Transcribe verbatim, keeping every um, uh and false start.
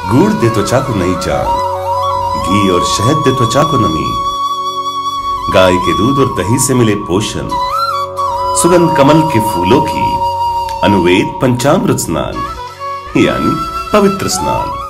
गुड़ दे त्वचा को नई जान, घी और शहद दे त्वचा को नमी, गाय के दूध और दही से मिले पोषण, सुगंध कमल के फूलों की, अनुवेद पंचामृत स्नान यानी पवित्र स्नान।